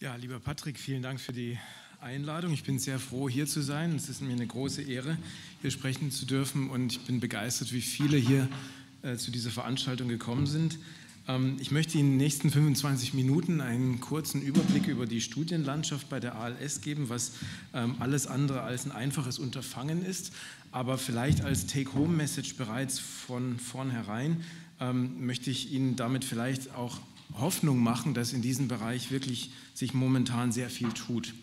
Ja, lieber Patrick, vielen Dank für die Einladung. Ich bin sehr froh, hier zu sein. Es ist mir eine große Ehre, hier sprechen zu dürfen, und ich bin begeistert, wie viele hier zu dieser Veranstaltung gekommen sind. Ich möchte Ihnen in den nächsten 25 Minuten einen kurzen Überblick über die Studienlandschaft bei der ALS geben, was alles andere als ein einfaches Unterfangen ist. Aber vielleicht als Take-Home-Message bereits von vornherein möchte ich Ihnen damit vielleicht auch Hoffnung machen, dass in diesem Bereich wirklich sich momentan sehr viel tut.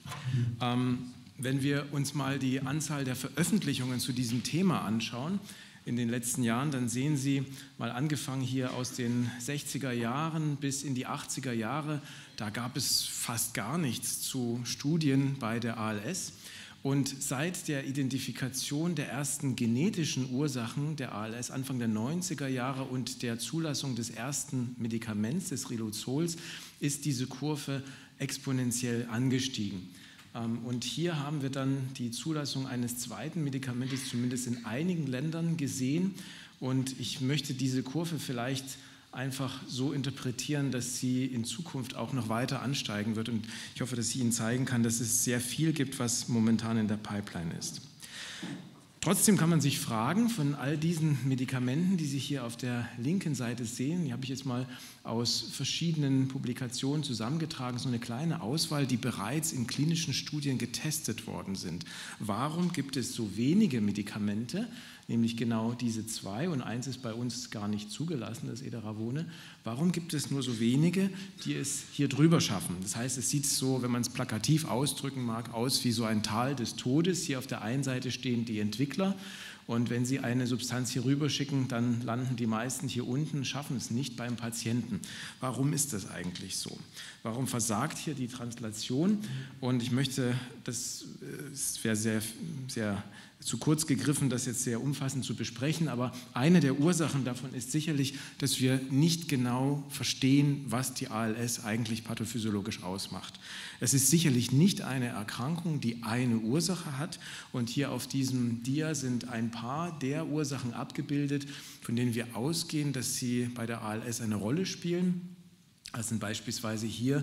Wenn wir uns mal die Anzahl der Veröffentlichungen zu diesem Thema anschauen in den letzten Jahren, dann sehen Sie, mal angefangen hier aus den 60er Jahren bis in die 80er Jahre, da gab es fast gar nichts zu Studien bei der ALS. Und seit der Identifikation der ersten genetischen Ursachen der ALS Anfang der 90er Jahre und der Zulassung des ersten Medikaments, des Rilozols, ist diese Kurve exponentiell angestiegen. Und hier haben wir dann die Zulassung eines zweiten Medikamentes, zumindest in einigen Ländern, gesehen. Und ich möchte diese Kurve vielleicht einfach so interpretieren, dass sie in Zukunft auch noch weiter ansteigen wird. Und ich hoffe, dass ich Ihnen zeigen kann, dass es sehr viel gibt, was momentan in der Pipeline ist. Trotzdem kann man sich fragen, von all diesen Medikamenten, die Sie hier auf der linken Seite sehen, die habe ich jetzt mal aus verschiedenen Publikationen zusammengetragen, so eine kleine Auswahl, die bereits in klinischen Studien getestet worden sind. Warum gibt es so wenige Medikamente, nämlich genau diese zwei, und eins ist bei uns gar nicht zugelassen, das Edaravone? Warum gibt es nur so wenige, die es hier drüber schaffen? Das heißt, es sieht so, wenn man es plakativ ausdrücken mag, aus wie so ein Tal des Todes. Hier auf der einen Seite stehen die Entwickler, und wenn Sie eine Substanz hier rüber schicken, dann landen die meisten hier unten, schaffen es nicht beim Patienten. Warum ist das eigentlich so? Warum versagt hier die Translation? Und ich möchte, das wäre sehr zu kurz gegriffen, das jetzt sehr umfassend zu besprechen, aber eine der Ursachen davon ist sicherlich, dass wir nicht genau verstehen, was die ALS eigentlich pathophysiologisch ausmacht. Es ist sicherlich nicht eine Erkrankung, die eine Ursache hat, und hier auf diesem Dia sind ein paar der Ursachen abgebildet, von denen wir ausgehen, dass sie bei der ALS eine Rolle spielen. Das sind beispielsweise hier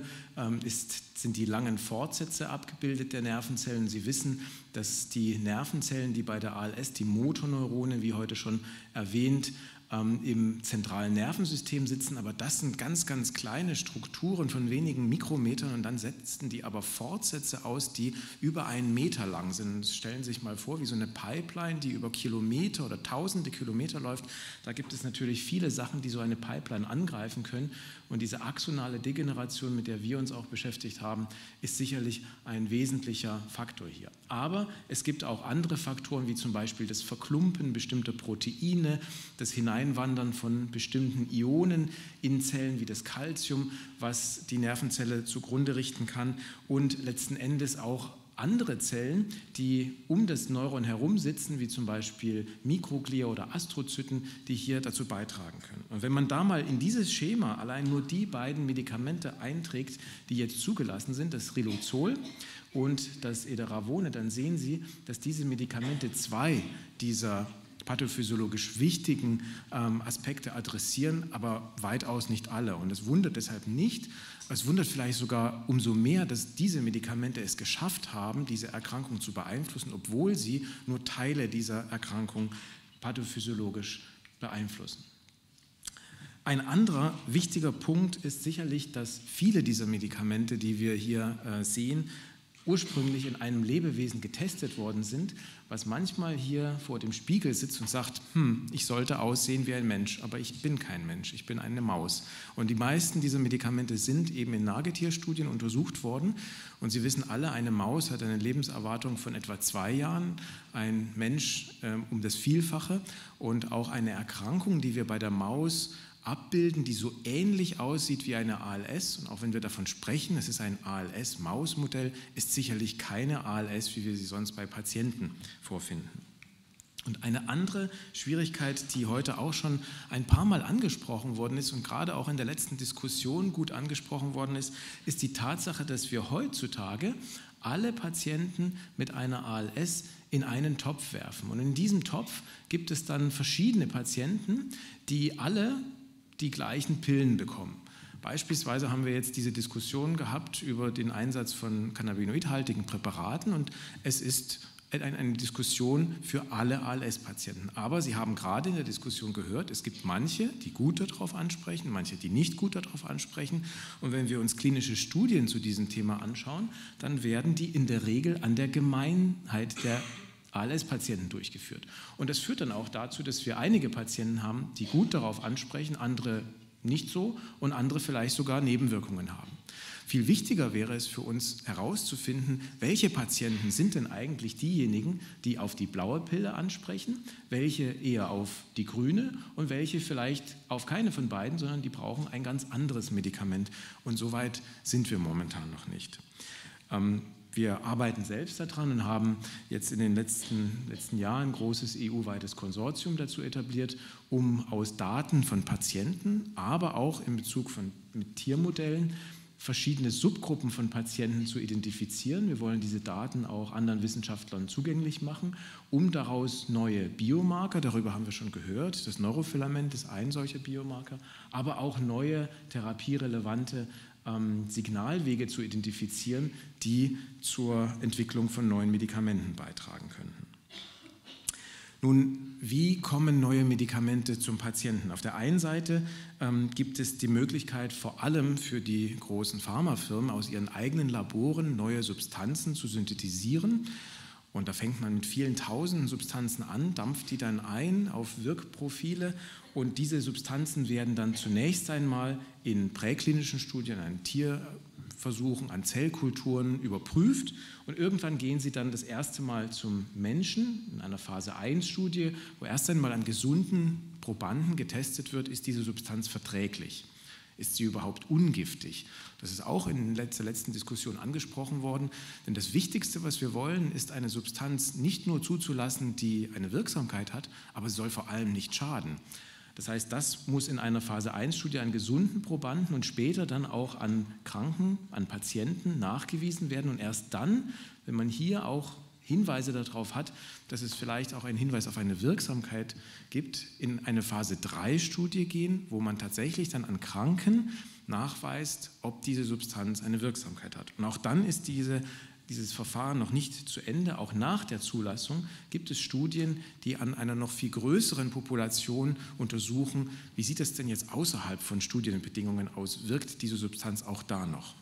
sind die langen Fortsätze abgebildet der Nervenzellen. Sie wissen, dass die Nervenzellen, die bei der ALS, die Motoneurone, wie heute schon erwähnt, im zentralen Nervensystem sitzen, aber das sind ganz, ganz kleine Strukturen von wenigen Mikrometern, und dann setzen die aber Fortsätze aus, die über 1 Meter lang sind. Stellen Sie sich mal vor, wie so eine Pipeline, die über Kilometer oder tausende Kilometer läuft. Da gibt es natürlich viele Sachen, die so eine Pipeline angreifen können, und diese axonale Degeneration, mit der wir uns auch beschäftigt haben, ist sicherlich ein wesentlicher Faktor hier. Aber es gibt auch andere Faktoren, wie zum Beispiel das Verklumpen bestimmter Proteine, das Hineinwandern von bestimmten Ionen in Zellen wie das Calcium, was die Nervenzelle zugrunde richten kann, und letzten Endes auch andere Zellen, die um das Neuron herum sitzen, wie zum Beispiel Mikroglia oder Astrozyten, die hier dazu beitragen können. Und wenn man da mal in dieses Schema allein nur die beiden Medikamente einträgt, die jetzt zugelassen sind, das Riluzol und das Edaravone, dann sehen Sie, dass diese Medikamente zwei dieser pathophysiologisch wichtigen Aspekte adressieren, aber weitaus nicht alle. Und es wundert deshalb nicht, es wundert vielleicht sogar umso mehr, dass diese Medikamente es geschafft haben, diese Erkrankung zu beeinflussen, obwohl sie nur Teile dieser Erkrankung pathophysiologisch beeinflussen. Ein anderer wichtiger Punkt ist sicherlich, dass viele dieser Medikamente, die wir hier sehen, ursprünglich in einem Lebewesen getestet worden sind, was manchmal hier vor dem Spiegel sitzt und sagt, ich sollte aussehen wie ein Mensch, aber ich bin kein Mensch, ich bin eine Maus. Und die meisten dieser Medikamente sind eben in Nagetierstudien untersucht worden, und Sie wissen alle, eine Maus hat eine Lebenserwartung von etwa 2 Jahren, ein Mensch um das Vielfache, und auch eine Erkrankung, die wir bei der Maus abbilden, die so ähnlich aussieht wie eine ALS. Und auch wenn wir davon sprechen, es ist ein ALS-Mausmodell, ist sicherlich keine ALS, wie wir sie sonst bei Patienten vorfinden. Und eine andere Schwierigkeit, die heute auch schon ein paar Mal angesprochen worden ist und gerade auch in der letzten Diskussion gut angesprochen worden ist, ist die Tatsache, dass wir heutzutage alle Patienten mit einer ALS in einen Topf werfen. Und in diesem Topf gibt es dann verschiedene Patienten, die alle die gleichen Pillen bekommen. Beispielsweise haben wir jetzt diese Diskussion gehabt über den Einsatz von cannabinoidhaltigen Präparaten und es ist eine Diskussion für alle ALS-Patienten. Aber Sie haben gerade in der Diskussion gehört, es gibt manche, die gut darauf ansprechen, manche, die nicht gut darauf ansprechen. Und wenn wir uns klinische Studien zu diesem Thema anschauen, dann werden die in der Regel an der Gemeinheit der ALS-Patienten durchgeführt. Und das führt dann auch dazu, dass wir einige Patienten haben, die gut darauf ansprechen, andere nicht so und andere vielleicht sogar Nebenwirkungen haben. Viel wichtiger wäre es für uns herauszufinden, welche Patienten sind denn eigentlich diejenigen, die auf die blaue Pille ansprechen, welche eher auf die grüne und welche vielleicht auf keine von beiden, sondern die brauchen ein ganz anderes Medikament. Und so weit sind wir momentan noch nicht. Wir arbeiten selbst daran und haben jetzt in den letzten Jahren ein großes EU-weites Konsortium dazu etabliert, um aus Daten von Patienten, aber auch in Bezug mit Tiermodellen, verschiedene Subgruppen von Patienten zu identifizieren. Wir wollen diese Daten auch anderen Wissenschaftlern zugänglich machen, um daraus neue Biomarker, darüber haben wir schon gehört, das Neurofilament ist ein solcher Biomarker, aber auch neue therapierelevante Signalwege zu identifizieren, die zur Entwicklung von neuen Medikamenten beitragen könnten. Nun, wie kommen neue Medikamente zum Patienten? Auf der einen Seite gibt es die Möglichkeit, vor allem für die großen Pharmafirmen aus ihren eigenen Laboren neue Substanzen zu synthetisieren. Und da fängt man mit vielen tausenden Substanzen an, dampft die dann ein auf Wirkprofile und diese Substanzen werden dann zunächst einmal in präklinischen Studien, an Tierversuchen, an Zellkulturen überprüft und irgendwann gehen sie dann das erste Mal zum Menschen in einer Phase-1-Studie, wo erst einmal an gesunden Probanden getestet wird, ist diese Substanz verträglich. Ist sie überhaupt ungiftig? Das ist auch in der letzten Diskussion angesprochen worden. Denn das Wichtigste, was wir wollen, ist eine Substanz nicht nur zuzulassen, die eine Wirksamkeit hat, aber sie soll vor allem nicht schaden. Das heißt, das muss in einer Phase-1-Studie an gesunden Probanden und später dann auch an Kranken, an Patienten nachgewiesen werden. Und erst dann, wenn man hier auch Hinweise darauf hat, dass es vielleicht auch einen Hinweis auf eine Wirksamkeit gibt, in eine Phase-3-Studie gehen, wo man tatsächlich dann an Kranken nachweist, ob diese Substanz eine Wirksamkeit hat. Und auch dann ist dieses Verfahren noch nicht zu Ende. Auch nach der Zulassung gibt es Studien, die an einer noch viel größeren Population untersuchen, wie sieht es denn jetzt außerhalb von Studienbedingungen aus, wirkt diese Substanz auch da noch?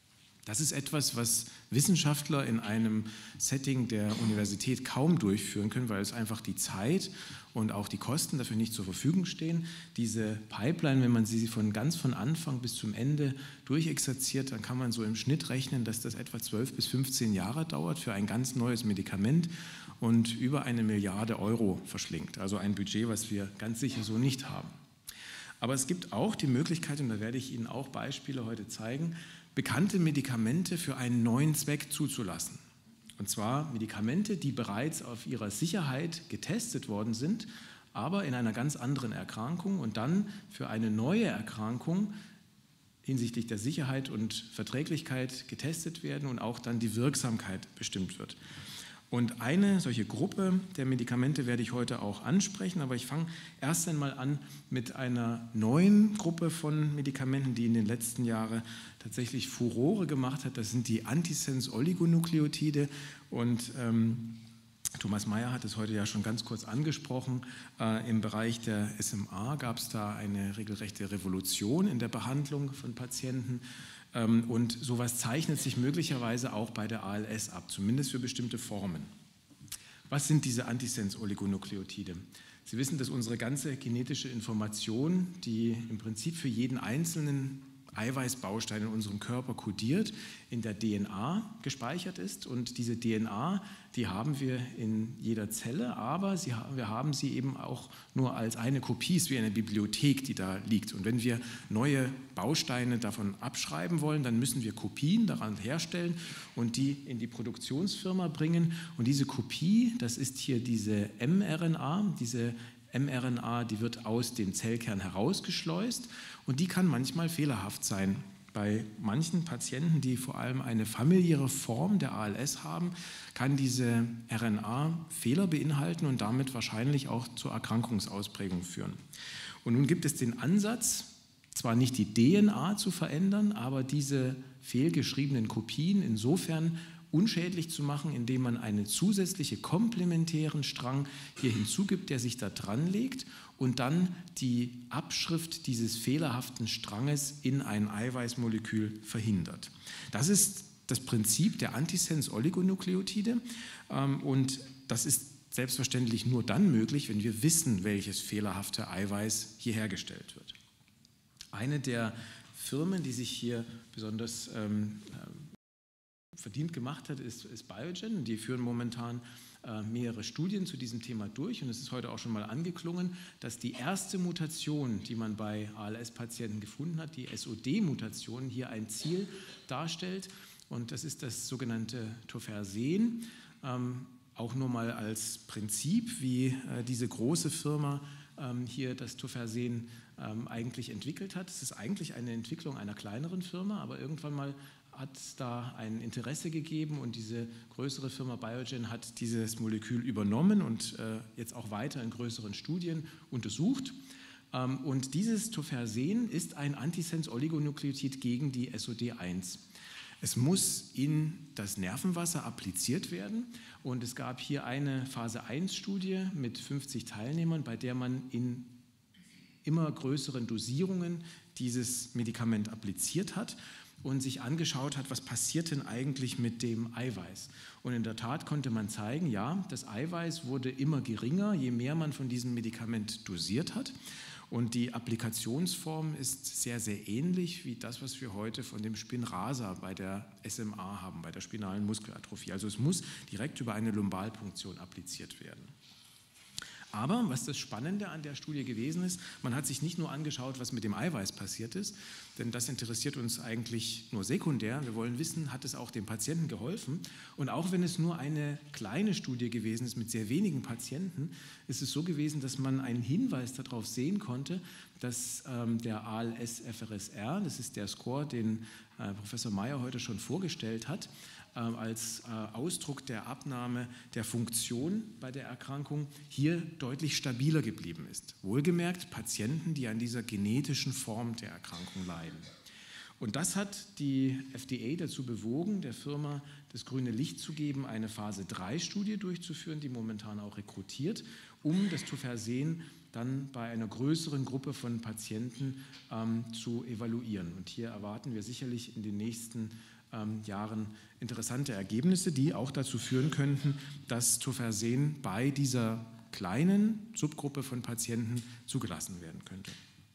Das ist etwas, was Wissenschaftler in einem Setting der Universität kaum durchführen können, weil es einfach die Zeit und auch die Kosten dafür nicht zur Verfügung stehen. Diese Pipeline, wenn man sie von Anfang bis zum Ende durchexerziert, dann kann man so im Schnitt rechnen, dass das etwa 12 bis 15 Jahre dauert für ein ganz neues Medikament und über 1 Milliarde Euro verschlingt. Also ein Budget, was wir ganz sicher so nicht haben. Aber es gibt auch die Möglichkeit, und da werde ich Ihnen auch Beispiele heute zeigen, bekannte Medikamente für einen neuen Zweck zuzulassen. Und zwar Medikamente, die bereits auf ihrer Sicherheit getestet worden sind, aber in einer ganz anderen Erkrankung und dann für eine neue Erkrankung hinsichtlich der Sicherheit und Verträglichkeit getestet werden und auch dann die Wirksamkeit bestimmt wird. Und eine solche Gruppe der Medikamente werde ich heute auch ansprechen, aber ich fange erst einmal an mit einer neuen Gruppe von Medikamenten, die in den letzten Jahren tatsächlich Furore gemacht hat. Das sind die Antisense-Oligonukleotide und Thomas Meyer hat es heute ja schon ganz kurz angesprochen. Im Bereich der SMA gab es da eine regelrechte Revolution in der Behandlung von Patienten. Und sowas zeichnet sich möglicherweise auch bei der ALS ab, zumindest für bestimmte Formen. Was sind diese Antisense-Oligonukleotide? Sie wissen, dass unsere ganze genetische Information, die im Prinzip für jeden einzelnen Eiweißbaustein in unserem Körper kodiert, in der DNA gespeichert ist. Und diese DNA, die haben wir in jeder Zelle, aber wir haben sie eben auch nur als eine Kopie, ist wie eine Bibliothek, die da liegt. Und wenn wir neue Bausteine davon abschreiben wollen, dann müssen wir Kopien daran herstellen und die in die Produktionsfirma bringen. Und diese Kopie, das ist hier diese mRNA, die wird aus dem Zellkern herausgeschleust und die kann manchmal fehlerhaft sein. Bei manchen Patienten, die vor allem eine familiäre Form der ALS haben, kann diese RNA Fehler beinhalten und damit wahrscheinlich auch zur Erkrankungsausprägung führen. Und nun gibt es den Ansatz, zwar nicht die DNA zu verändern, aber diese fehlgeschriebenen Kopien insofern unschädlich zu machen, indem man einen zusätzlichen komplementären Strang hier hinzugibt, der sich da dran legt und dann die Abschrift dieses fehlerhaften Stranges in ein Eiweißmolekül verhindert. Das ist das Prinzip der Antisense-Oligonukleotide und das ist selbstverständlich nur dann möglich, wenn wir wissen, welches fehlerhafte Eiweiß hier hergestellt wird. Eine der Firmen, die sich hier besonders verdient gemacht hat, ist Biogen. Die führen momentan mehrere Studien zu diesem Thema durch und es ist heute auch schon mal angeklungen, dass die erste Mutation, die man bei ALS-Patienten gefunden hat, die SOD-Mutation, hier ein Ziel darstellt und das ist das sogenannte Tofersen. Auch nur mal als Prinzip, wie diese große Firma hier das Tofersen eigentlich entwickelt hat. Es ist eigentlich eine Entwicklung einer kleineren Firma, aber irgendwann mal hat es da ein Interesse gegeben und diese größere Firma Biogen hat dieses Molekül übernommen und jetzt auch weiter in größeren Studien untersucht. Und dieses Tofersen ist ein Antisense-Oligonukleotid gegen die SOD1. Es muss in das Nervenwasser appliziert werden und es gab hier eine Phase-1-Studie mit 50 Teilnehmern, bei der man in immer größeren Dosierungen dieses Medikament appliziert hat und sich angeschaut hat, was passiert denn eigentlich mit dem Eiweiß. Und in der Tat konnte man zeigen, ja, das Eiweiß wurde immer geringer, je mehr man von diesem Medikament dosiert hat. Und die Applikationsform ist sehr, sehr ähnlich wie das, was wir heute von dem Spinraza bei der SMA haben, bei der spinalen Muskelatrophie. Also es muss direkt über eine Lumbalpunktion appliziert werden. Aber was das Spannende an der Studie gewesen ist, man hat sich nicht nur angeschaut, was mit dem Eiweiß passiert ist, denn das interessiert uns eigentlich nur sekundär. Wir wollen wissen, hat es auch dem Patienten geholfen? Und auch wenn es nur eine kleine Studie gewesen ist mit sehr wenigen Patienten, ist es so gewesen, dass man einen Hinweis darauf sehen konnte, dass der ALS-FRSR, das ist der Score, den Professor Meyer heute schon vorgestellt hat, als Ausdruck der Abnahme der Funktion bei der Erkrankung hier deutlich stabiler geblieben ist. Wohlgemerkt Patienten, die an dieser genetischen Form der Erkrankung leiden. Und das hat die FDA dazu bewogen, der Firma das grüne Licht zu geben, eine Phase-3-Studie durchzuführen, die momentan auch rekrutiert, um das Tofersen dann bei einer größeren Gruppe von Patienten zu evaluieren. Und hier erwarten wir sicherlich in den nächsten Jahren interessante Ergebnisse, die auch dazu führen könnten, dass Tofersen bei dieser kleinen Subgruppe von Patienten zugelassen werden könnte.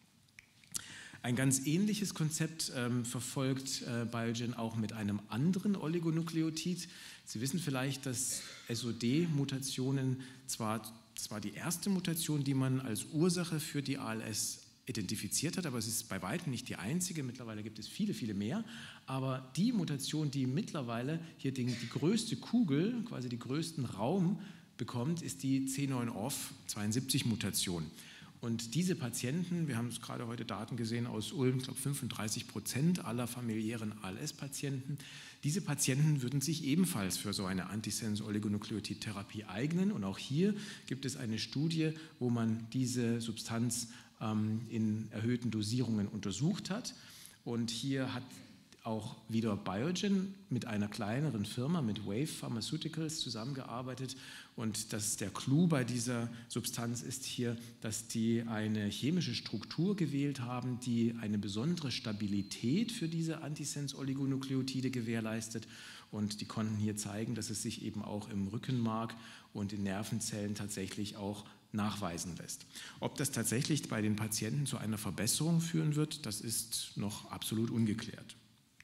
Ein ganz ähnliches Konzept verfolgt Biogen auch mit einem anderen Oligonukleotid. Sie wissen vielleicht, dass SOD-Mutationen das war die erste Mutation, die man als Ursache für die ALS identifiziert hat, aber es ist bei weitem nicht die einzige. Mittlerweile gibt es viele, viele mehr. Aber die Mutation, die mittlerweile hier die größte Kugel, quasi den größten Raum bekommt, ist die C9orf72-Mutation. Und diese Patienten, wir haben es gerade heute Daten gesehen aus Ulm, ich glaube 35% aller familiären ALS-Patienten, diese Patienten würden sich ebenfalls für so eine Antisense-Oligonukleotid-Therapie eignen. Und auch hier gibt es eine Studie, wo man diese Substanz in erhöhten Dosierungen untersucht hat. Und hier hat auch wieder Biogen mit einer kleineren Firma, mit Wave Pharmaceuticals, zusammengearbeitet. Und der Clou bei dieser Substanz ist hier, dass die eine chemische Struktur gewählt haben, die eine besondere Stabilität für diese Antisense-Oligonukleotide gewährleistet. Und die konnten hier zeigen, dass es sich eben auch im Rückenmark und in Nervenzellen tatsächlich auch nachweisen lässt. Ob das tatsächlich bei den Patienten zu einer Verbesserung führen wird, das ist noch absolut ungeklärt.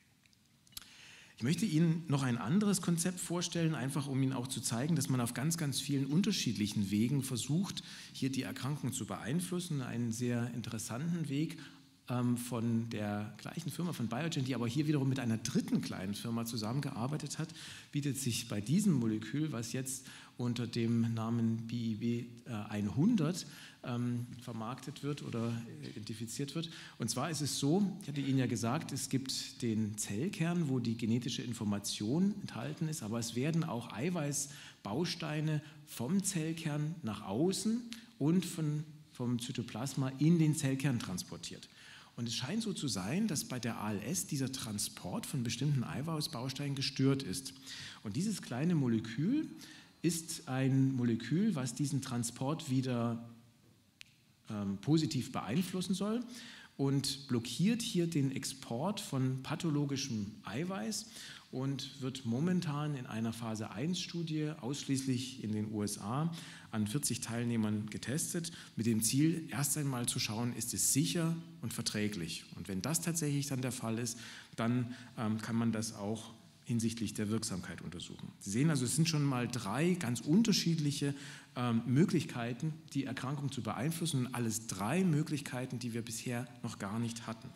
Ich möchte Ihnen noch ein anderes Konzept vorstellen, einfach um Ihnen auch zu zeigen, dass man auf ganz, ganz vielen unterschiedlichen Wegen versucht, hier die Erkrankung zu beeinflussen. Einen sehr interessanten Weg von der gleichen Firma, von Biogen, die aber hier wiederum mit einer dritten kleinen Firma zusammengearbeitet hat, bietet sich bei diesem Molekül, was jetzt unter dem Namen BIB 100 vermarktet wird oder identifiziert wird. Und zwar ist es so, ich hatte Ihnen ja gesagt, es gibt den Zellkern, wo die genetische Information enthalten ist, aber es werden auch Eiweißbausteine vom Zellkern nach außen und vom Zytoplasma in den Zellkern transportiert. Und es scheint so zu sein, dass bei der ALS dieser Transport von bestimmten Eiweißbausteinen gestört ist. Und dieses kleine Molekül ist ein Molekül, was diesen Transport wieder positiv beeinflussen soll und blockiert hier den Export von pathologischem Eiweiß und wird momentan in einer Phase-1-Studie ausschließlich in den USA an 40 Teilnehmern getestet, mit dem Ziel, erst einmal zu schauen, ist es sicher und verträglich. Und wenn das tatsächlich dann der Fall ist, dann kann man das auch hinsichtlich der Wirksamkeit untersuchen. Sie sehen also, es sind schon mal 3 ganz unterschiedliche Möglichkeiten, die Erkrankung zu beeinflussen, und alles 3 Möglichkeiten, die wir bisher noch gar nicht hatten.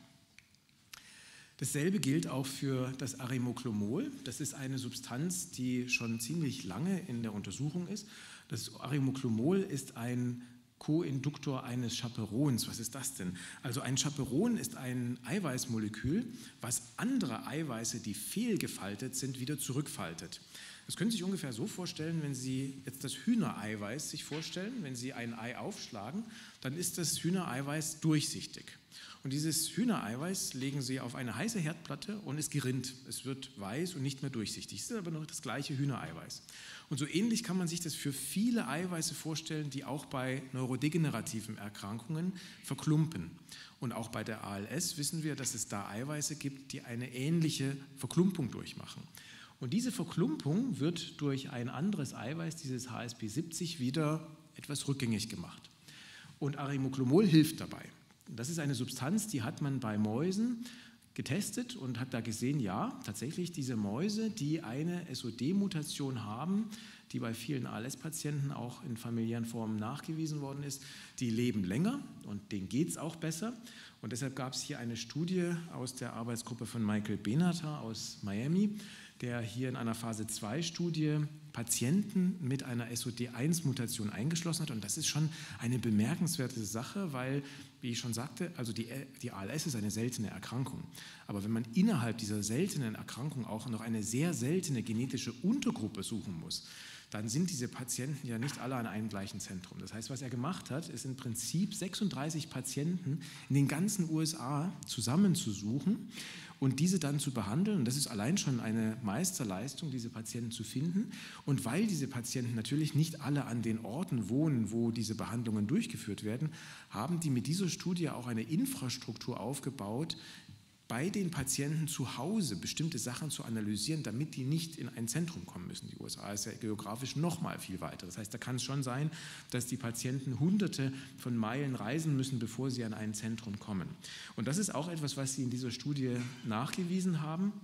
Dasselbe gilt auch für das Arimoclomol. Das ist eine Substanz, die schon ziemlich lange in der Untersuchung ist. Das Arimoclomol ist ein Koinduktor eines Chaperons. Was ist das denn? Also ein Chaperon ist ein Eiweißmolekül, was andere Eiweiße, die fehlgefaltet sind, wieder zurückfaltet. Das können Sie sich ungefähr so vorstellen, wenn Sie jetzt das Hühnereiweiß sich vorstellen. Wenn Sie ein Ei aufschlagen, dann ist das Hühnereiweiß durchsichtig. Und dieses Hühnereiweiß legen Sie auf eine heiße Herdplatte und es gerinnt. Es wird weiß und nicht mehr durchsichtig. Es ist aber noch das gleiche Hühnereiweiß. Und so ähnlich kann man sich das für viele Eiweiße vorstellen, die auch bei neurodegenerativen Erkrankungen verklumpen. Und auch bei der ALS wissen wir, dass es da Eiweiße gibt, die eine ähnliche Verklumpung durchmachen. Und diese Verklumpung wird durch ein anderes Eiweiß, dieses HSP70, wieder etwas rückgängig gemacht. Und Arimoclomol hilft dabei. Das ist eine Substanz, die hat man bei Mäusen getestet und hat da gesehen, ja, tatsächlich diese Mäuse, die eine SOD-Mutation haben, die bei vielen ALS-Patienten auch in familiären Formen nachgewiesen worden ist, die leben länger und denen geht es auch besser. Und deshalb gab es hier eine Studie aus der Arbeitsgruppe von Michael Benata aus Miami, der hier in einer Phase-2-Studie Patienten mit einer SOD1-Mutation eingeschlossen hat. Und das ist schon eine bemerkenswerte Sache, weil, wie ich schon sagte, also die ALS ist eine seltene Erkrankung. Aber wenn man innerhalb dieser seltenen Erkrankung auch noch eine sehr seltene genetische Untergruppe suchen muss, dann sind diese Patienten ja nicht alle an einem gleichen Zentrum. Das heißt, was er gemacht hat, ist im Prinzip 36 Patienten in den ganzen USA zusammenzusuchen und diese dann zu behandeln. Und das ist allein schon eine Meisterleistung, diese Patienten zu finden. Und weil diese Patienten natürlich nicht alle an den Orten wohnen, wo diese Behandlungen durchgeführt werden, haben die mit dieser Studie auch eine Infrastruktur aufgebaut, bei den Patienten zu Hause bestimmte Sachen zu analysieren, damit die nicht in ein Zentrum kommen müssen. Die USA ist ja geografisch noch mal viel weiter. Das heißt, da kann es schon sein, dass die Patienten Hunderte von Meilen reisen müssen, bevor sie an ein Zentrum kommen. Und das ist auch etwas, was Sie in dieser Studie nachgewiesen haben,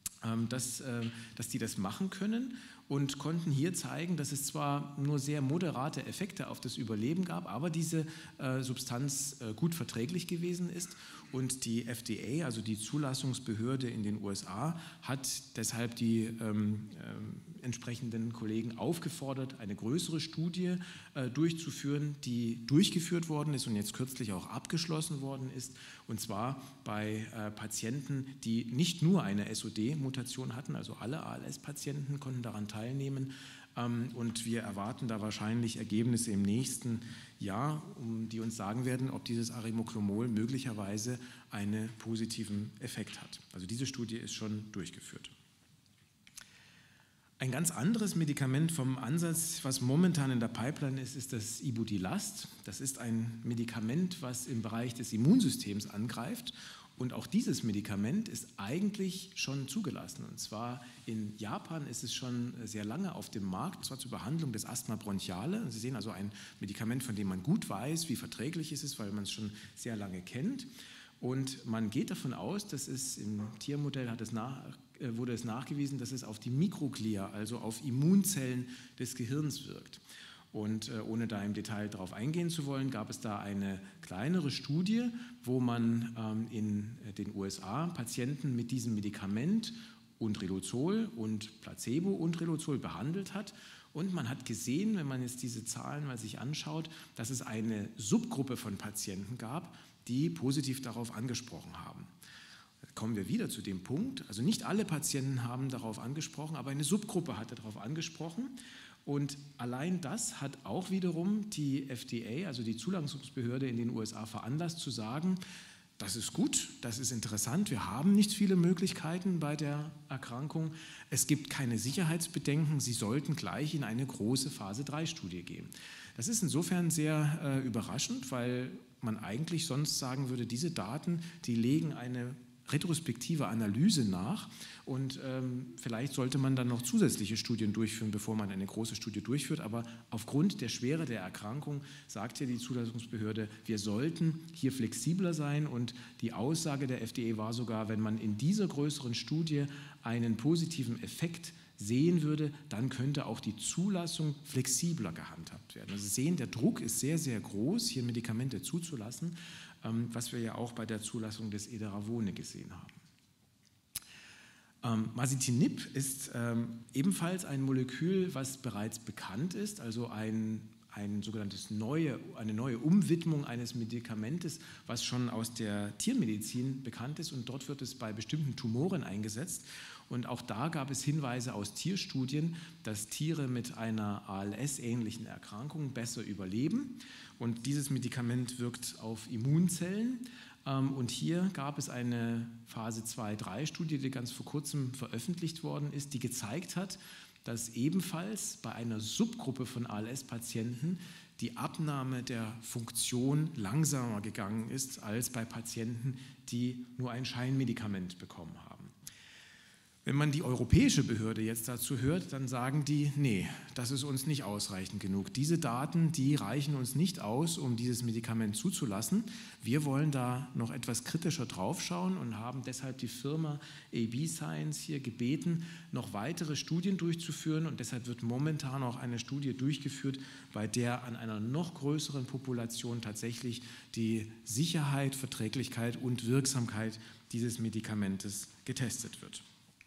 dass die das machen können und konnten hier zeigen, dass es zwar nur sehr moderate Effekte auf das Überleben gab, aber diese Substanz gut verträglich gewesen ist. Und die FDA, also die Zulassungsbehörde in den USA, hat deshalb die entsprechenden Kollegen aufgefordert, eine größere Studie durchzuführen, die durchgeführt worden ist und jetzt kürzlich auch abgeschlossen worden ist, und zwar bei Patienten, die nicht nur eine SOD-Mutation hatten, also alle ALS-Patienten konnten daran teilnehmen. Und wir erwarten da wahrscheinlich Ergebnisse im nächsten Jahr, die uns sagen werden, ob dieses Arimoclomol möglicherweise einen positiven Effekt hat. Also diese Studie ist schon durchgeführt. Ein ganz anderes Medikament vom Ansatz, was momentan in der Pipeline ist, ist das Ibudilast. Das ist ein Medikament, was im Bereich des Immunsystems angreift. Und auch dieses Medikament ist eigentlich schon zugelassen. Und zwar in Japan ist es schon sehr lange auf dem Markt, und zwar zur Behandlung des Asthma bronchiale. Sie sehen also ein Medikament, von dem man gut weiß, wie verträglich es ist, weil man es schon sehr lange kennt. Und man geht davon aus, dass es im Tiermodell wurde es nachgewiesen, dass es auf die Mikroglia, also auf Immunzellen des Gehirns wirkt. Und ohne da im Detail darauf eingehen zu wollen, gab es da eine kleinere Studie, wo man in den USA Patienten mit diesem Medikament und Riluzol und Placebo und Riluzol behandelt hat. Und man hat gesehen, wenn man jetzt diese Zahlen mal sich anschaut, dass es eine Subgruppe von Patienten gab, die positiv darauf angesprochen haben. Kommen wir wieder zu dem Punkt, also nicht alle Patienten haben darauf angesprochen, aber eine Subgruppe hatte darauf angesprochen. Und allein das hat auch wiederum die FDA, also die Zulassungsbehörde in den USA, veranlasst zu sagen, das ist gut, das ist interessant. Wir haben nicht viele Möglichkeiten bei der Erkrankung. Es gibt keine Sicherheitsbedenken. Sie sollten gleich in eine große Phase-3-Studie gehen. Das ist insofern sehr überraschend, weil man eigentlich sonst sagen würde, diese Daten, die legen eine retrospektive Analyse nach und vielleicht sollte man dann noch zusätzliche Studien durchführen, bevor man eine große Studie durchführt. Aber aufgrund der Schwere der Erkrankung sagt ja die Zulassungsbehörde, wir sollten hier flexibler sein, und die Aussage der FDA war sogar, wenn man in dieser größeren Studie einen positiven Effekt sehen würde, dann könnte auch die Zulassung flexibler gehandhabt werden. Also Sie sehen, der Druck ist sehr, sehr groß, hier Medikamente zuzulassen, was wir ja auch bei der Zulassung des Edaravone gesehen haben. Masitinib ist ebenfalls ein Molekül, was bereits bekannt ist, also ein sogenanntes eine neue Umwidmung eines Medikamentes, was schon aus der Tiermedizin bekannt ist, und dort wird es bei bestimmten Tumoren eingesetzt. Und auch da gab es Hinweise aus Tierstudien, dass Tiere mit einer ALS-ähnlichen Erkrankung besser überleben. Und dieses Medikament wirkt auf Immunzellen. Und hier gab es eine Phase 2-3-Studie, die ganz vor kurzem veröffentlicht worden ist, die gezeigt hat, dass ebenfalls bei einer Subgruppe von ALS-Patienten die Abnahme der Funktion langsamer gegangen ist als bei Patienten, die nur ein Scheinmedikament bekommen haben. Wenn man die europäische Behörde jetzt dazu hört, dann sagen die, nee, das ist uns nicht ausreichend genug. Diese Daten, die reichen uns nicht aus, um dieses Medikament zuzulassen. Wir wollen da noch etwas kritischer draufschauen und haben deshalb die Firma AB Science hier gebeten, noch weitere Studien durchzuführen. Und deshalb wird momentan auch eine Studie durchgeführt, bei der an einer noch größeren Population tatsächlich die Sicherheit, Verträglichkeit und Wirksamkeit dieses Medikamentes getestet wird.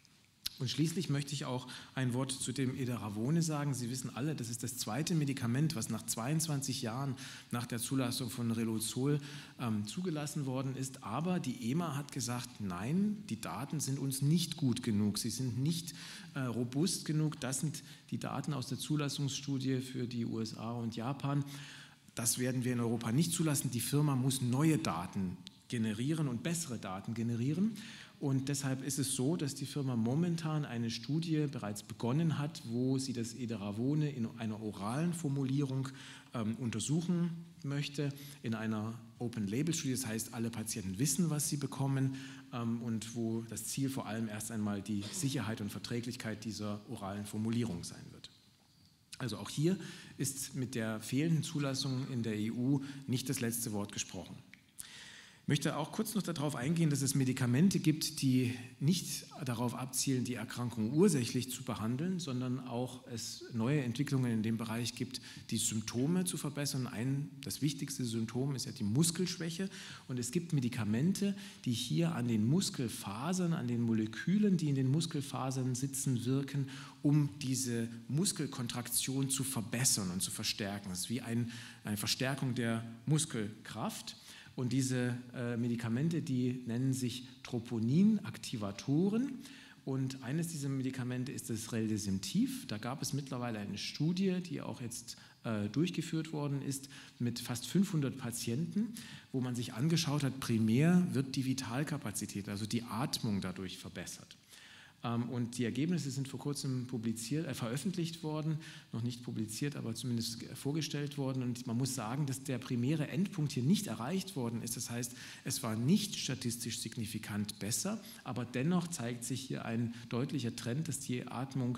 Und schließlich möchte ich auch ein Wort zu dem Edaravone sagen. Sie wissen alle, das ist das zweite Medikament, was nach 22 Jahren nach der Zulassung von Riluzole zugelassen worden ist. Aber die EMA hat gesagt, nein, die Daten sind uns nicht gut genug. Sie sind nicht robust genug. Das sind die Daten aus der Zulassungsstudie für die USA und Japan. Das werden wir in Europa nicht zulassen. Die Firma muss neue Daten generieren und bessere Daten generieren. Und deshalb ist es so, dass die Firma momentan eine Studie bereits begonnen hat, wo sie das Edaravone in einer oralen Formulierung untersuchen möchte, in einer Open-Label-Studie. Das heißt, alle Patienten wissen, was sie bekommen, und wo das Ziel vor allem erst einmal die Sicherheit und Verträglichkeit dieser oralen Formulierung sein wird. Also auch hier ist mit der fehlenden Zulassung in der EU nicht das letzte Wort gesprochen. Ich möchte auch kurz noch darauf eingehen, dass es Medikamente gibt, die nicht darauf abzielen, die Erkrankung ursächlich zu behandeln, sondern auch es neue Entwicklungen in dem Bereich gibt, die Symptome zu verbessern. Das wichtigste Symptom ist ja die Muskelschwäche, und es gibt Medikamente, die hier an den Muskelfasern, an den Molekülen, die in den Muskelfasern sitzen, wirken, um diese Muskelkontraktion zu verbessern und zu verstärken. Das ist wie eine Verstärkung der Muskelkraft. Und diese Medikamente, die nennen sich Troponin-Aktivatoren. Und eines dieser Medikamente ist das Reldesemtiv. Da gab es mittlerweile eine Studie, die auch jetzt durchgeführt worden ist, mit fast 500 Patienten, wo man sich angeschaut hat, primär wird die Vitalkapazität, also die Atmung dadurch verbessert. Und die Ergebnisse sind vor kurzem veröffentlicht worden, noch nicht publiziert, aber zumindest vorgestellt worden. Und man muss sagen, dass der primäre Endpunkt hier nicht erreicht worden ist. Das heißt, es war nicht statistisch signifikant besser, aber dennoch zeigt sich hier ein deutlicher Trend, dass die Atmung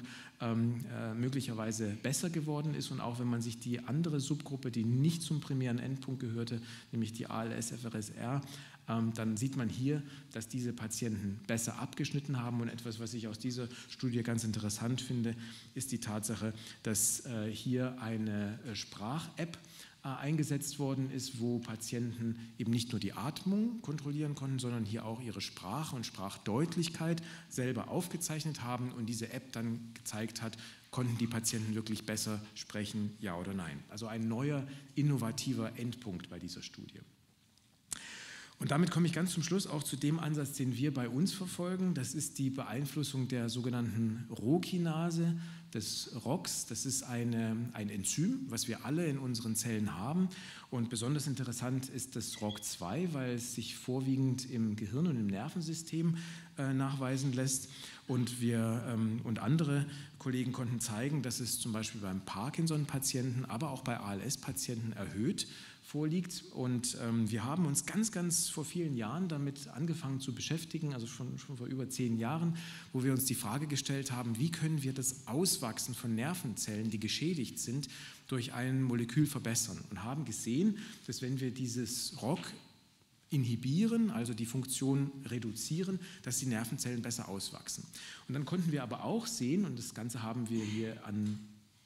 möglicherweise besser geworden ist. Und auch wenn man sich die andere Subgruppe, die nicht zum primären Endpunkt gehörte, nämlich die ALS-FRSR, dann sieht man hier, dass diese Patienten besser abgeschnitten haben. Und etwas, was ich aus dieser Studie ganz interessant finde, ist die Tatsache, dass hier eine Sprach-App eingesetzt worden ist, wo Patienten eben nicht nur die Atmung kontrollieren konnten, sondern hier auch ihre Sprache und Sprachdeutlichkeit selber aufgezeichnet haben und diese App dann gezeigt hat, konnten die Patienten wirklich besser sprechen, ja oder nein. Also ein neuer, innovativer Endpunkt bei dieser Studie. Und damit komme ich ganz zum Schluss auch zu dem Ansatz, den wir bei uns verfolgen. Das ist die Beeinflussung der sogenannten Rho-Kinase, des ROX. Das ist ein Enzym, was wir alle in unseren Zellen haben. Und besonders interessant ist das ROC2, weil es sich vorwiegend im Gehirn und im Nervensystem nachweisen lässt. Und und andere Kollegen konnten zeigen, dass es zum Beispiel beim Parkinson-Patienten, aber auch bei ALS-Patienten erhöht vorliegt. Und wir haben uns ganz vor vielen Jahren damit angefangen zu beschäftigen, also schon vor über 10 Jahren, wo wir uns die Frage gestellt haben, wie können wir das Auswachsen von Nervenzellen, die geschädigt sind, durch ein Molekül verbessern. Und haben gesehen, dass wenn wir dieses ROC inhibieren, also die Funktion reduzieren, dass die Nervenzellen besser auswachsen. Und dann konnten wir aber auch sehen, und das Ganze haben wir hier an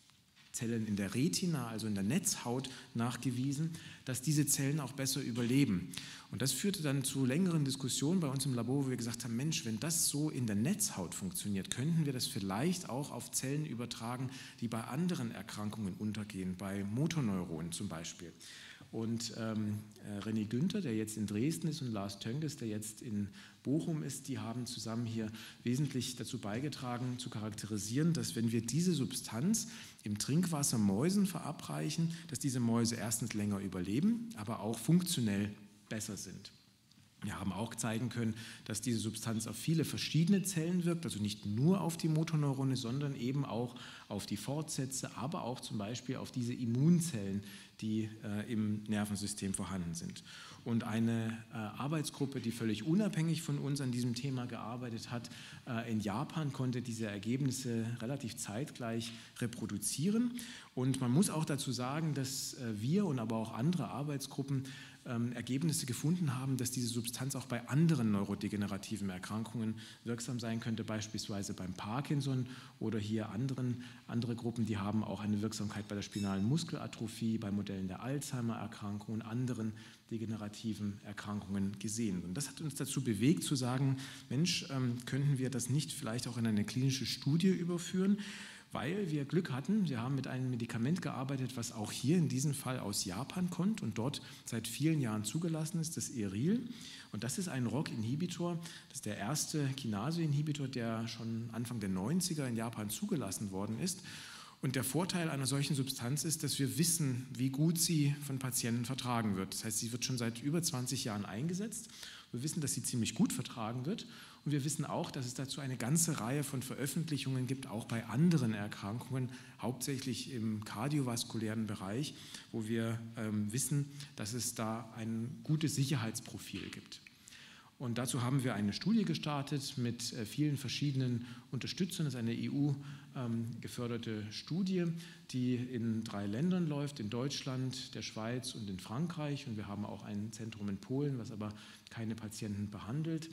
Zellen in der Retina, also in der Netzhaut, nachgewiesen, dass diese Zellen auch besser überleben. Und das führte dann zu längeren Diskussionen bei uns im Labor, wo wir gesagt haben, Mensch, wenn das so in der Netzhaut funktioniert, könnten wir das vielleicht auch auf Zellen übertragen, die bei anderen Erkrankungen untergehen, bei Motorneuronen zum Beispiel. Und René Günther, der jetzt in Dresden ist, und Lars Tönges, der jetzt in Bochum ist, die haben zusammen hier wesentlich dazu beigetragen, zu charakterisieren, dass wenn wir diese Substanz im Trinkwasser Mäusen verabreichen, dass diese Mäuse erstens länger überleben, aber auch funktionell besser sind. Wir haben auch zeigen können, dass diese Substanz auf viele verschiedene Zellen wirkt, also nicht nur auf die Motorneurone, sondern eben auch auf die Fortsätze, aber auch zum Beispiel auf diese Immunzellen, die im Nervensystem vorhanden sind. Und eine Arbeitsgruppe, die völlig unabhängig von uns an diesem Thema gearbeitet hat, in Japan konnte diese Ergebnisse relativ zeitgleich reproduzieren. Und man muss auch dazu sagen, dass wir und aber auch andere Arbeitsgruppen Ergebnisse gefunden haben, dass diese Substanz auch bei anderen neurodegenerativen Erkrankungen wirksam sein könnte, beispielsweise beim Parkinson oder hier andere Gruppen, die haben auch eine Wirksamkeit bei der spinalen Muskelatrophie, bei Modellen der Alzheimer-Erkrankung und anderen degenerativen Erkrankungen gesehen. Und das hat uns dazu bewegt zu sagen, Mensch, könnten wir das nicht vielleicht auch in eine klinische Studie überführen? Weil wir Glück hatten, wir haben mit einem Medikament gearbeitet, was auch hier in diesem Fall aus Japan kommt und dort seit vielen Jahren zugelassen ist, das Eril. Und das ist ein ROC-Inhibitor, das ist der erste Kinase-Inhibitor, der schon Anfang der 90er in Japan zugelassen worden ist. Und der Vorteil einer solchen Substanz ist, dass wir wissen, wie gut sie von Patienten vertragen wird. Das heißt, sie wird schon seit über 20 Jahren eingesetzt. Wir wissen, dass sie ziemlich gut vertragen wird. Und wir wissen auch, dass es dazu eine ganze Reihe von Veröffentlichungen gibt, auch bei anderen Erkrankungen, hauptsächlich im kardiovaskulären Bereich, wo wir wissen, dass es da ein gutes Sicherheitsprofil gibt. Und dazu haben wir eine Studie gestartet mit vielen verschiedenen Unterstützern. Das ist eine EU-geförderte Studie, die in 3 Ländern läuft, in Deutschland, der Schweiz und in Frankreich. Und wir haben auch ein Zentrum in Polen, was aber keine Patienten behandelt.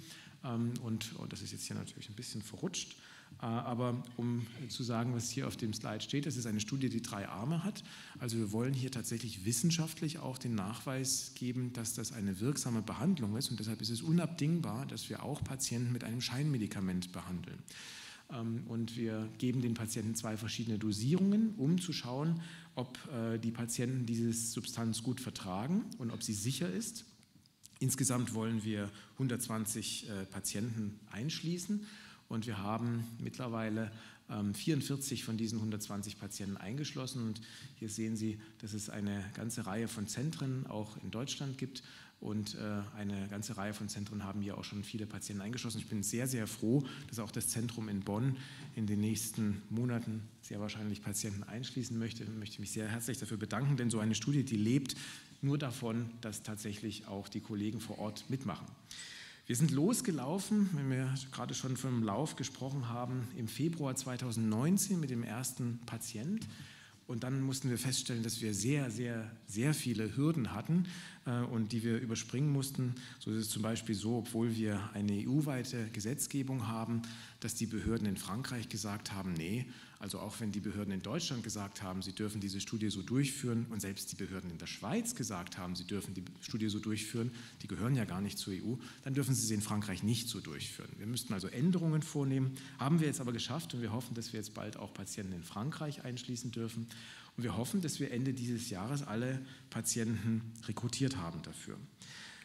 Und das ist jetzt hier natürlich ein bisschen verrutscht. Aber um zu sagen, was hier auf dem Slide steht, das ist eine Studie, die 3 Arme hat. Also wir wollen hier tatsächlich wissenschaftlich auch den Nachweis geben, dass das eine wirksame Behandlung ist. Und deshalb ist es unabdingbar, dass wir auch Patienten mit einem Scheinmedikament behandeln. Und wir geben den Patienten 2 verschiedene Dosierungen, um zu schauen, ob die Patienten diese Substanz gut vertragen und ob sie sicher ist. Insgesamt wollen wir 120 Patienten einschließen. Und wir haben mittlerweile 44 von diesen 120 Patienten eingeschlossen. Und hier sehen Sie, dass es eine ganze Reihe von Zentren auch in Deutschland gibt. Und eine ganze Reihe von Zentren haben hier auch schon viele Patienten eingeschlossen. Ich bin sehr froh, dass auch das Zentrum in Bonn in den nächsten Monaten sehr wahrscheinlich Patienten einschließen möchte. Ich möchte mich sehr herzlich dafür bedanken, denn so eine Studie, die lebt nur davon, dass tatsächlich auch die Kollegen vor Ort mitmachen. Wir sind losgelaufen, wenn wir gerade schon vom Lauf gesprochen haben, im Februar 2019 mit dem ersten Patient. Und dann mussten wir feststellen, dass wir sehr viele Hürden hatten und die wir überspringen mussten. So ist es zum Beispiel so, obwohl wir eine EU-weite Gesetzgebung haben, dass die Behörden in Frankreich gesagt haben, nee, also auch wenn die Behörden in Deutschland gesagt haben, sie dürfen diese Studie so durchführen und selbst die Behörden in der Schweiz gesagt haben, sie dürfen die Studie so durchführen, die gehören ja gar nicht zur EU, dann dürfen sie sie in Frankreich nicht so durchführen. Wir müssten also Änderungen vornehmen, haben wir jetzt aber geschafft und wir hoffen, dass wir jetzt bald auch Patienten in Frankreich einschließen dürfen. Und wir hoffen, dass wir Ende dieses Jahres alle Patienten rekrutiert haben dafür.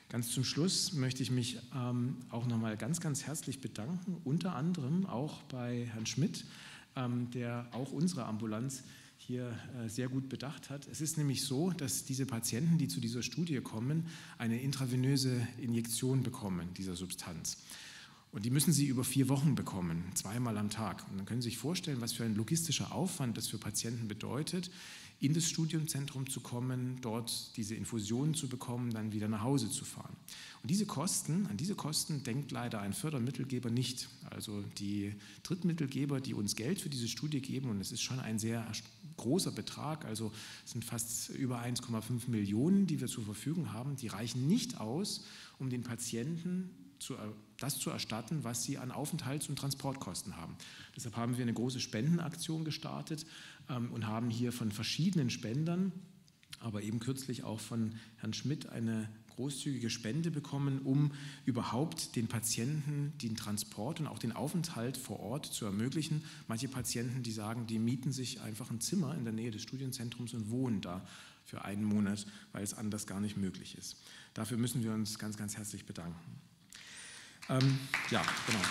Ganz zum Schluss möchte ich mich auch nochmal ganz, ganz herzlich bedanken, unter anderem auch bei Herrn Schmidt, der auch unsere Ambulanz hier sehr gut bedacht hat. Es ist nämlich so, dass diese Patienten, die zu dieser Studie kommen, eine intravenöse Injektion bekommen, dieser Substanz. Und die müssen sie über 4 Wochen bekommen, 2-mal am Tag. Und dann können Sie sich vorstellen, was für ein logistischer Aufwand das für Patienten bedeutet, in das Studienzentrum zu kommen, dort diese Infusionen zu bekommen, dann wieder nach Hause zu fahren. Und an diese Kosten denkt leider ein Fördermittelgeber nicht. Also die Drittmittelgeber, die uns Geld für diese Studie geben, und es ist schon ein sehr großer Betrag, also es sind fast über 1,5 Millionen, die wir zur Verfügung haben, die reichen nicht aus, um den Patienten das zu erstatten, was sie an Aufenthalts- und Transportkosten haben. Deshalb haben wir eine große Spendenaktion gestartet und haben hier von verschiedenen Spendern, aber eben kürzlich auch von Herrn Schmidt, eine großzügige Spende bekommen, um überhaupt den Patienten den Transport und auch den Aufenthalt vor Ort zu ermöglichen. Manche Patienten, die sagen, die mieten sich einfach ein Zimmer in der Nähe des Studienzentrums und wohnen da für 1 Monat, weil es anders gar nicht möglich ist. Dafür müssen wir uns ganz, ganz herzlich bedanken. Ja, genau.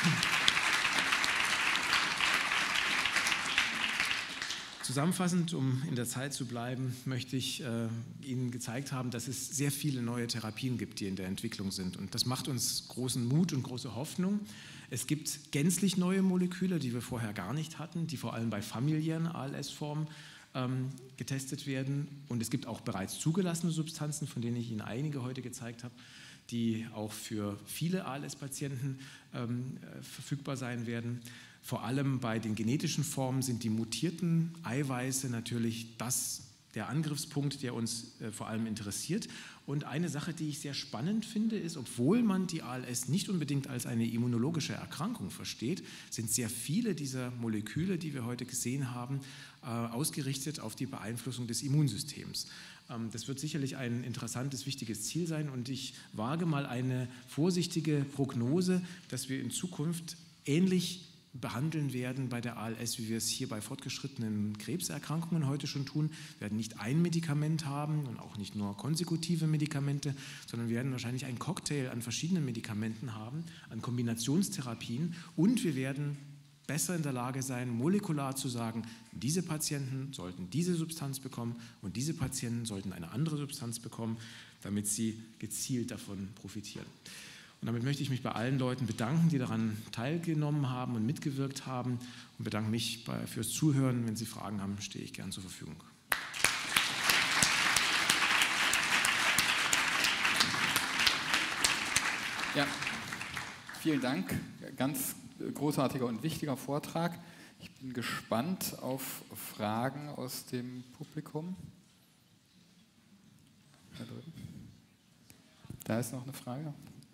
Zusammenfassend, um in der Zeit zu bleiben, möchte ich Ihnen gezeigt haben, dass es sehr viele neue Therapien gibt, die in der Entwicklung sind. Und das macht uns großen Mut und große Hoffnung. Es gibt gänzlich neue Moleküle, die wir vorher gar nicht hatten, die vor allem bei familiären ALS-Formen getestet werden. Und es gibt auch bereits zugelassene Substanzen, von denen ich Ihnen einige heute gezeigt habe, die auch für viele ALS-Patienten verfügbar sein werden. Vor allem bei den genetischen Formen sind die mutierten Eiweiße natürlich der Angriffspunkt, der uns vor allem interessiert. Und eine Sache, die ich sehr spannend finde, ist, obwohl man die ALS nicht unbedingt als eine immunologische Erkrankung versteht, sind sehr viele dieser Moleküle, die wir heute gesehen haben, ausgerichtet auf die Beeinflussung des Immunsystems. Das wird sicherlich ein interessantes, wichtiges Ziel sein, und ich wage mal eine vorsichtige Prognose, dass wir in Zukunft ähnlich behandeln werden bei der ALS, wie wir es hier bei fortgeschrittenen Krebserkrankungen heute schon tun. Wir werden nicht ein Medikament haben und auch nicht nur konsekutive Medikamente, sondern wir werden wahrscheinlich einen Cocktail an verschiedenen Medikamenten haben, an Kombinationstherapien, und wir werden besser in der Lage sein, molekular zu sagen, diese Patienten sollten diese Substanz bekommen und diese Patienten sollten eine andere Substanz bekommen, damit sie gezielt davon profitieren. Und damit möchte ich mich bei allen Leuten bedanken, die daran teilgenommen haben und mitgewirkt haben, und bedanke mich fürs Zuhören. Wenn Sie Fragen haben, stehe ich gern zur Verfügung. Ja, vielen Dank. Ganz großartiger und wichtiger Vortrag. Ich bin gespannt auf Fragen aus dem Publikum. Da drüben. Da ist noch eine Frage.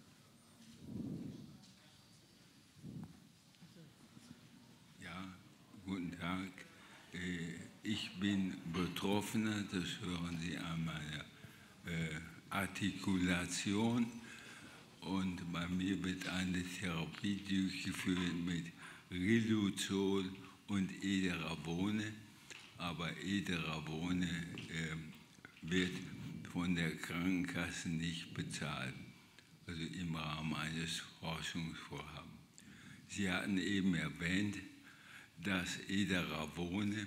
Ja, guten Tag. Ich bin Betroffener, das hören Sie an meiner Artikulation. Und bei mir wird eine Therapie durchgeführt mit Riluzol und Edaravone. Aber Edaravone wird von der Krankenkasse nicht bezahlt, also im Rahmen eines Forschungsvorhabens. Sie hatten eben erwähnt, dass Edaravone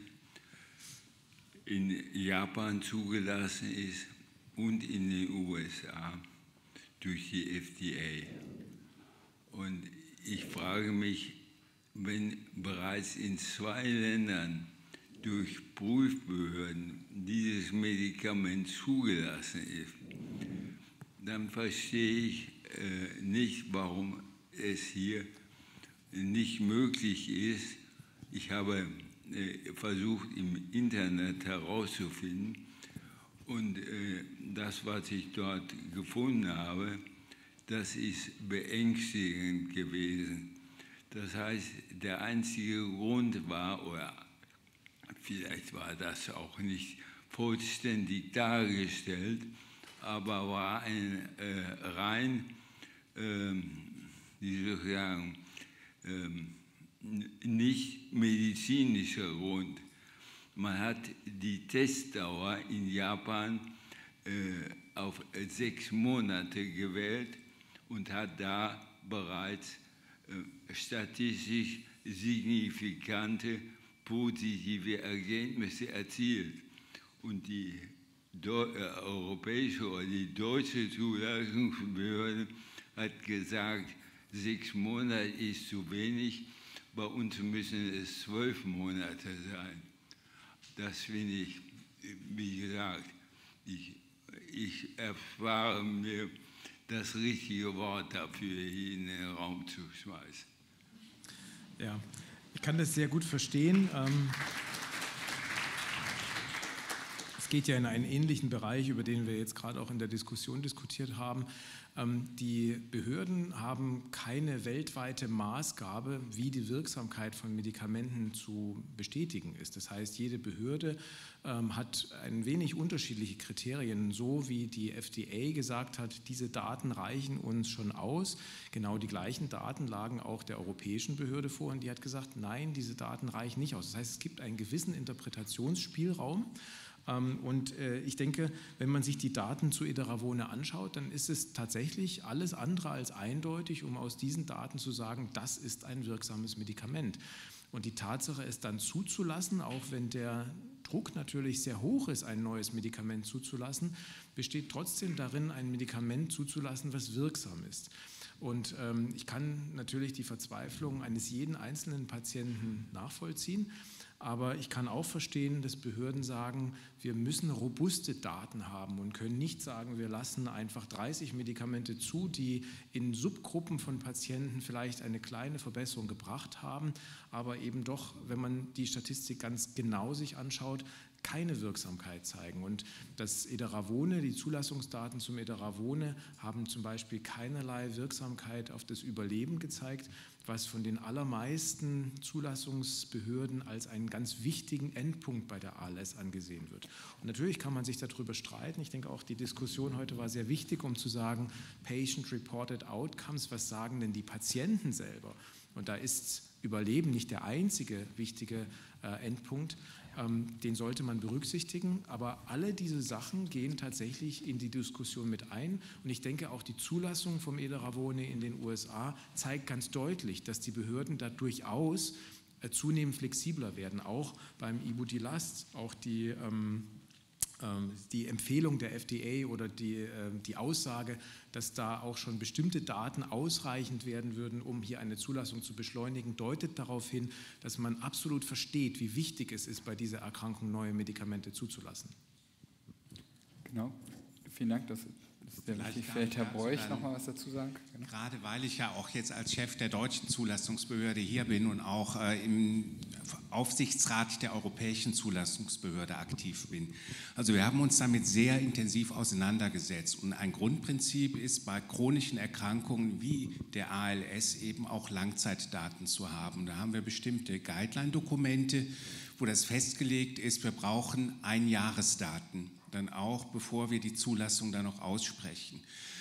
in Japan zugelassen ist und in den USA durch die FDA. Und ich frage mich, wenn bereits in 2 Ländern durch Prüfbehörden dieses Medikament zugelassen ist, dann verstehe ich nicht, warum es hier nicht möglich ist. Ich habe versucht, im Internet herauszufinden, und das, was ich dort gefunden habe, das ist beängstigend gewesen. Das heißt, der einzige Grund war, oder vielleicht war das auch nicht vollständig dargestellt, aber war ein rein, wie soll ich sagen, nicht medizinischer Grund. Man hat die Testdauer in Japan auf 6 Monate gewählt und hat da bereits statistisch signifikante positive Ergebnisse erzielt. Und die europäische oder die deutsche Zulassungsbehörde hat gesagt, 6 Monate ist zu wenig, bei uns müssen es 12 Monate sein. Das finde ich, wie gesagt, ich erspare mir das richtige Wort dafür hier in den Raum zu schmeißen. Ja, ich kann das sehr gut verstehen. Es geht ja in einen ähnlichen Bereich, über den wir jetzt gerade auch in der Diskussion diskutiert haben. Die Behörden haben keine weltweite Maßgabe, wie die Wirksamkeit von Medikamenten zu bestätigen ist. Das heißt, jede Behörde hat ein wenig unterschiedliche Kriterien, so wie die FDA gesagt hat, diese Daten reichen uns schon aus. Genau die gleichen Daten lagen auch der europäischen Behörde vor und die hat gesagt, nein, diese Daten reichen nicht aus. Das heißt, es gibt einen gewissen Interpretationsspielraum. Und ich denke, wenn man sich die Daten zu Edaravone anschaut, dann ist es tatsächlich alles andere als eindeutig, um aus diesen Daten zu sagen, das ist ein wirksames Medikament. Und die Tatsache, es dann zuzulassen, auch wenn der Druck natürlich sehr hoch ist, ein neues Medikament zuzulassen, besteht trotzdem darin, ein Medikament zuzulassen, was wirksam ist. Und ich kann natürlich die Verzweiflung eines jeden einzelnen Patienten nachvollziehen. Aber ich kann auch verstehen, dass Behörden sagen, wir müssen robuste Daten haben und können nicht sagen, wir lassen einfach 30 Medikamente zu, die in Subgruppen von Patienten vielleicht eine kleine Verbesserung gebracht haben, aber eben doch, wenn man die Statistik ganz genau sich anschaut, keine Wirksamkeit zeigen. Und das Edaravone, die Zulassungsdaten zum Edaravone haben zum Beispiel keinerlei Wirksamkeit auf das Überleben gezeigt, was von den allermeisten Zulassungsbehörden als einen ganz wichtigen Endpunkt bei der ALS angesehen wird. Und natürlich kann man sich darüber streiten. Ich denke auch, die Diskussion heute war sehr wichtig, um zu sagen, Patient-Reported Outcomes, was sagen denn die Patienten selber? Und da ist Überleben nicht der einzige wichtige Endpunkt, den sollte man berücksichtigen, aber alle diese Sachen gehen tatsächlich in die Diskussion mit ein und ich denke auch die Zulassung vom Edaravone in den USA zeigt ganz deutlich, dass die Behörden da durchaus zunehmend flexibler werden, auch beim Ibudilast, auch die Empfehlung der FDA oder die Aussage, dass da auch schon bestimmte Daten ausreichend werden würden, um hier eine Zulassung zu beschleunigen, deutet darauf hin, dass man absolut versteht, wie wichtig es ist, bei dieser Erkrankung neue Medikamente zuzulassen. Genau, vielen Dank. Das ist sehr wichtig. Vielleicht Herr Broich noch mal was dazu sagen? Genau. Gerade weil ich ja auch jetzt als Chef der deutschen Zulassungsbehörde hier bin und auch im Aufsichtsrat der europäischen Zulassungsbehörde aktiv bin. Also wir haben uns damit sehr intensiv auseinandergesetzt und ein Grundprinzip ist, bei chronischen Erkrankungen wie der ALS eben auch Langzeitdaten zu haben. Da haben wir bestimmte Guideline-Dokumente, wo das festgelegt ist, wir brauchen Einjahresdaten, dann auch bevor wir die Zulassung dann noch aussprechen.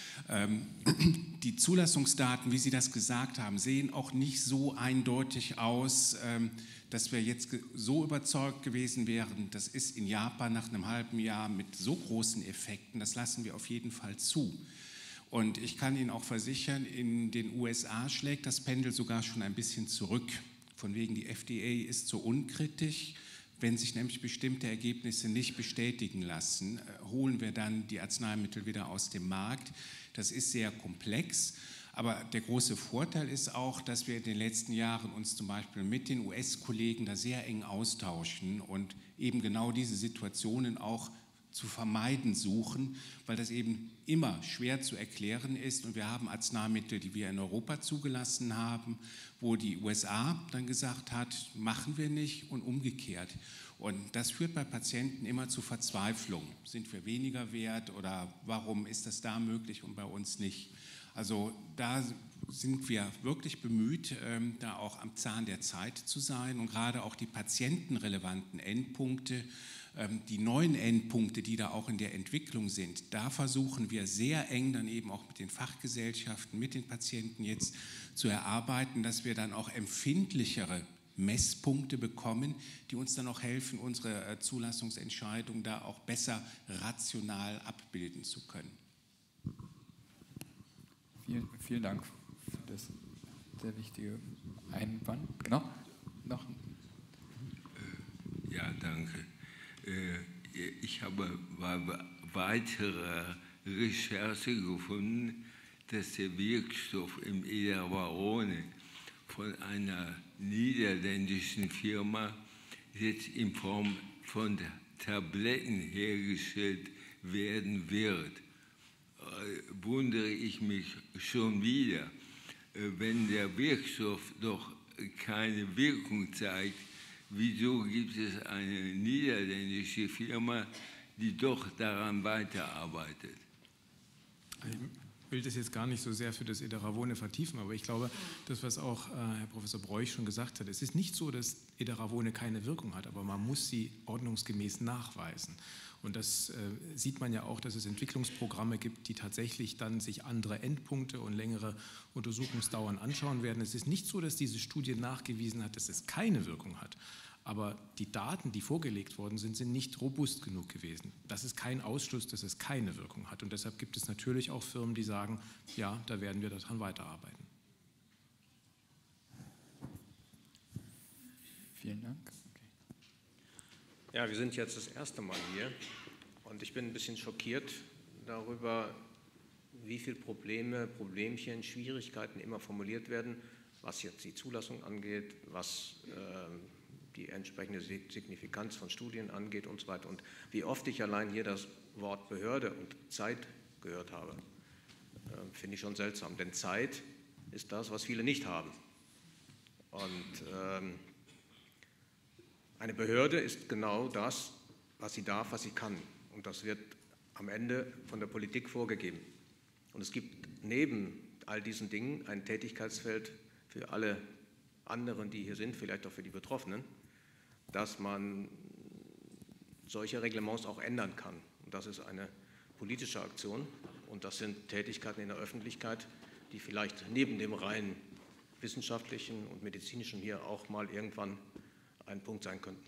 Die Zulassungsdaten, wie Sie das gesagt haben, sehen auch nicht so eindeutig aus, dass wir jetzt so überzeugt gewesen wären, das ist in Japan nach einem halben Jahr mit so großen Effekten, das lassen wir auf jeden Fall zu. Und ich kann Ihnen auch versichern, in den USA schlägt das Pendel sogar schon ein bisschen zurück. Von wegen, die FDA ist so unkritisch. Wenn sich nämlich bestimmte Ergebnisse nicht bestätigen lassen, holen wir dann die Arzneimittel wieder aus dem Markt. Das ist sehr komplex, aber der große Vorteil ist auch, dass wir in den letzten Jahren uns zum Beispiel mit den US-Kollegen da sehr eng austauschen und eben genau diese Situationen auch zu vermeiden suchen, weil das eben immer schwer zu erklären ist. Und wir haben Arzneimittel, die wir in Europa zugelassen haben, wo die USA dann gesagt hat, machen wir nicht und umgekehrt. Und das führt bei Patienten immer zu Verzweiflung. Sind wir weniger wert oder warum ist das da möglich und bei uns nicht? Also da sind wir wirklich bemüht, da auch am Zahn der Zeit zu sein und gerade auch die patientenrelevanten Endpunkte, die neuen Endpunkte, die da auch in der Entwicklung sind, da versuchen wir sehr eng dann eben auch mit den Fachgesellschaften, mit den Patienten jetzt zu erarbeiten, dass wir dann auch empfindlichere Messpunkte bekommen, die uns dann auch helfen, unsere Zulassungsentscheidung da auch besser rational abbilden zu können. Vielen Dank für das sehr wichtige Einwand. Genau. Noch? Ja, danke. Ich habe weitere Recherche gefunden, dass der Wirkstoff im Edaravone von einer niederländischen Firma jetzt in Form von Tabletten hergestellt werden wird. Wundere ich mich schon wieder, wenn der Wirkstoff doch keine Wirkung zeigt, wieso gibt es eine niederländische Firma, die doch daran weiterarbeitet? Ich will das jetzt gar nicht so sehr für das Edaravone vertiefen, aber ich glaube, das, was auch Herr Professor Broich schon gesagt hat, es ist nicht so, dass Edaravone keine Wirkung hat, aber man muss sie ordnungsgemäß nachweisen. Und das sieht man ja auch, dass es Entwicklungsprogramme gibt, die tatsächlich dann sich andere Endpunkte und längere Untersuchungsdauern anschauen werden. Es ist nicht so, dass diese Studie nachgewiesen hat, dass es keine Wirkung hat. Aber die Daten, die vorgelegt worden sind, sind nicht robust genug gewesen. Das ist kein Ausschluss, dass es keine Wirkung hat. Und deshalb gibt es natürlich auch Firmen, die sagen, ja, da werden wir daran weiterarbeiten. Vielen Dank. Ja, wir sind jetzt das erste Mal hier und ich bin ein bisschen schockiert darüber, wie viele Problemchen, Schwierigkeiten immer formuliert werden, was jetzt die Zulassung angeht, was die entsprechende Signifikanz von Studien angeht und so weiter. Und wie oft ich allein hier das Wort Behörde und Zeit gehört habe, finde ich schon seltsam. Denn Zeit ist das, was viele nicht haben. Und eine Behörde ist genau das, was sie darf, was sie kann. Und das wird am Ende von der Politik vorgegeben. Und es gibt neben all diesen Dingen ein Tätigkeitsfeld für alle anderen, die hier sind, vielleicht auch für die Betroffenen, dass man solche Reglements auch ändern kann. Und das ist eine politische Aktion und das sind Tätigkeiten in der Öffentlichkeit, die vielleicht neben dem rein wissenschaftlichen und medizinischen hier auch mal irgendwann ein Punkt sein könnten.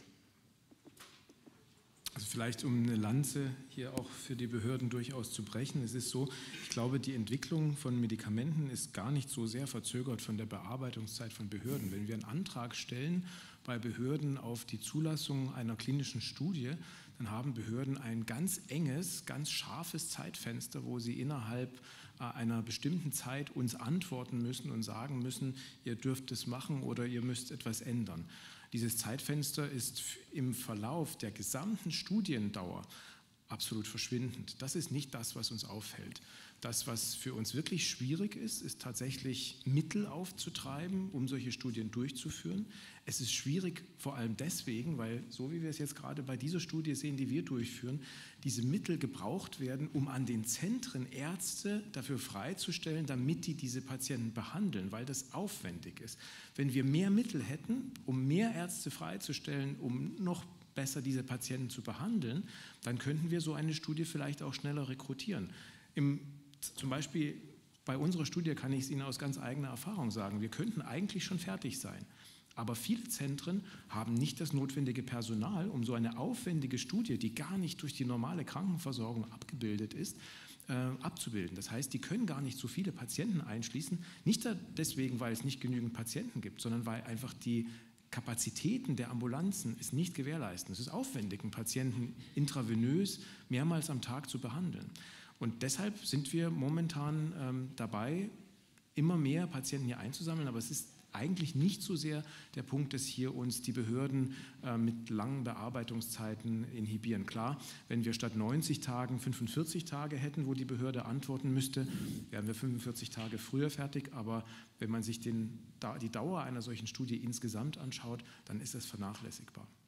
Also vielleicht, um eine Lanze hier auch für die Behörden durchaus zu brechen. Es ist so, ich glaube, die Entwicklung von Medikamenten ist gar nicht so sehr verzögert von der Bearbeitungszeit von Behörden. Wenn wir einen Antrag stellen bei Behörden auf die Zulassung einer klinischen Studie, dann haben Behörden ein ganz enges, ganz scharfes Zeitfenster, wo sie innerhalb einer bestimmten Zeit uns antworten müssen und sagen müssen, ihr dürft es machen oder ihr müsst etwas ändern. Dieses Zeitfenster ist im Verlauf der gesamten Studiendauer absolut verschwindend. Das ist nicht das, was uns auffällt. Das, was für uns wirklich schwierig ist, ist tatsächlich Mittel aufzutreiben, um solche Studien durchzuführen. Es ist schwierig vor allem deswegen, weil, so wie wir es jetzt gerade bei dieser Studie sehen, die wir durchführen, diese Mittel gebraucht werden, um an den Zentren Ärzte dafür freizustellen, damit die diese Patienten behandeln, weil das aufwendig ist. Wenn wir mehr Mittel hätten, um mehr Ärzte freizustellen, um noch besser diese Patienten zu behandeln, dann könnten wir so eine Studie vielleicht auch schneller rekrutieren. Zum Beispiel bei unserer Studie kann ich es Ihnen aus ganz eigener Erfahrung sagen, wir könnten eigentlich schon fertig sein. Aber viele Zentren haben nicht das notwendige Personal, um so eine aufwendige Studie, die gar nicht durch die normale Krankenversorgung abgebildet ist, abzubilden. Das heißt, die können gar nicht so viele Patienten einschließen, nicht deswegen, weil es nicht genügend Patienten gibt, sondern weil einfach die Kapazitäten der Ambulanzen es nicht gewährleisten. Es ist aufwendig, einen Patienten intravenös mehrmals am Tag zu behandeln. Und deshalb sind wir momentan dabei, immer mehr Patienten hier einzusammeln, aber es ist eigentlich nicht so sehr der Punkt, dass hier uns die Behörden mit langen Bearbeitungszeiten inhibieren. Klar, wenn wir statt 90 Tagen 45 Tage hätten, wo die Behörde antworten müsste, wären wir 45 Tage früher fertig, aber wenn man sich die Dauer einer solchen Studie insgesamt anschaut, dann ist das vernachlässigbar.